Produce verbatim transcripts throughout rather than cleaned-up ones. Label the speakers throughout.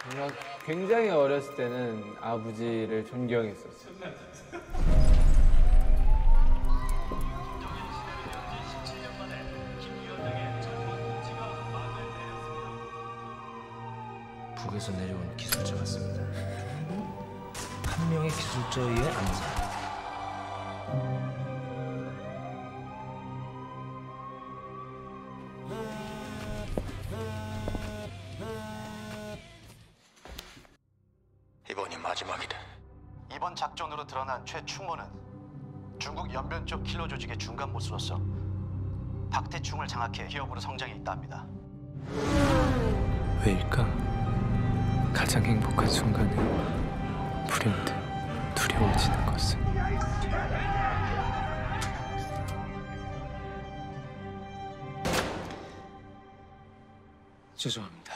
Speaker 1: 제가 굉장히 어렸을 때는 아버지를 존경했었어요.
Speaker 2: 북에서 내려온 기술자 같습니다. 한 명의 기술자에 의해 안무다.
Speaker 3: 이번이 마지막이다.
Speaker 4: 이번 작전으로 드러난 최충모는 중국 연변 쪽 킬러 조직의 중간 보스로서 박태충을 장악해 기업으로 성장해 있다 합니다.
Speaker 5: 왜일까? 가장 행복한 순간에 불현듯 두려워지는 것은 죄송합니다.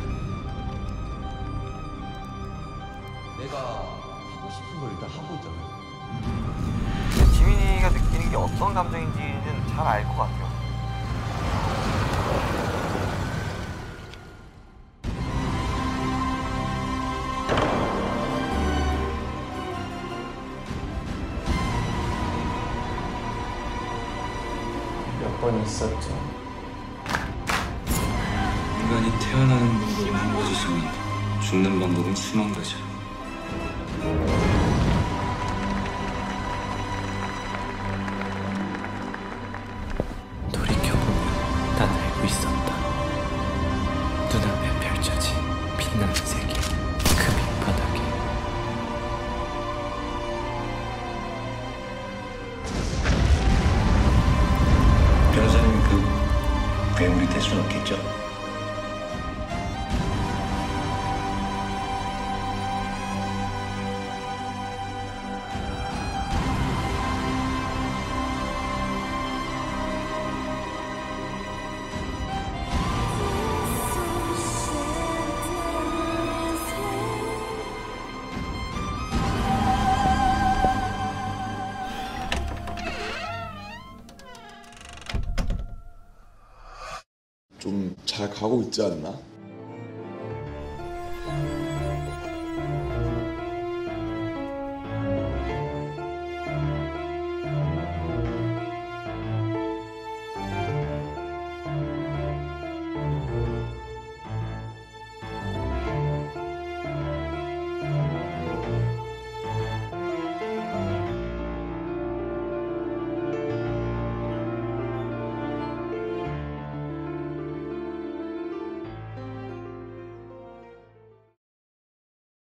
Speaker 6: 내가 하고 싶은 걸 일단 하고 있잖아요.
Speaker 7: 지민이가 느끼는 게 어떤 감정인지는 잘 알 것 같아요.
Speaker 1: 몇 번 있었죠.
Speaker 5: 인간이 태어나는 방법은 한 가지 정인데 죽는 방법은 수만 가지. 돌이켜보면 난 알고 있었다. 눈앞에 펼쳐진 빛나는 세계, 그 밑바닥에
Speaker 3: 변호사님, 그 괴물이 될 수는 없겠죠?
Speaker 8: 좀 잘 가고 있지 않나?